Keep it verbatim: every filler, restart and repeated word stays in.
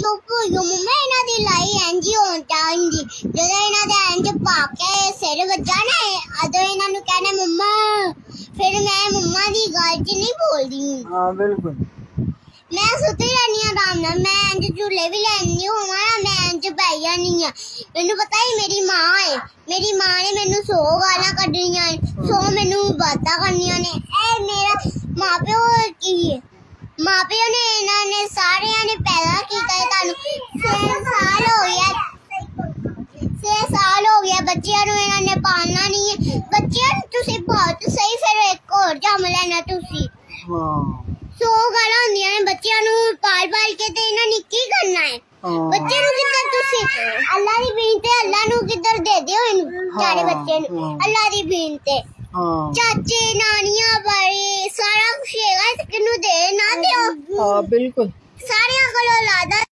मम्मा इन्हां दी लाई इंज ही होनी चाहिदी जदों इन्हां दे इंज पाके सिर वज्जा ना अदों इन्हां नूं कहना मम्मा फिर मैं मम्मा दी गल च नहीं बोलदी। हां बिल्कुल मैं सुती रहनी आराम नाल मैं इंज झूले भी लैनी होवां ना मैं इंज पै जानी आ। मैनू पता है मेरी मां है मेरी मां ने मैनू सौ गालां कड्ढनियां सौ मैनू बातां करनियां ने ए मेरा मां प्यो की मां प्यो ने इन्होंने सारे ने पैदा किया तानू छे साल हो गया छे साल हो गया बच्चियां नू इन्होंने पालना नहीं है बच्चियां तुसी बहुत सही फिर एक और जम लेना तुसी। हां सौ गालां होंदियां ने बच्चियां नू पाल पाल के ते इन्हां ने की करना है बच्चे नू किधर तुसी अल्लाह दी बीन ते अल्लाह नू किधर दे दियो इनू सारे बच्चे नू अल्लाह दी बीन ते चाचे नानियां बड़े सारा कुछ है किनू दे ना दियो। हां बिल्कुल सारे कोलों लादा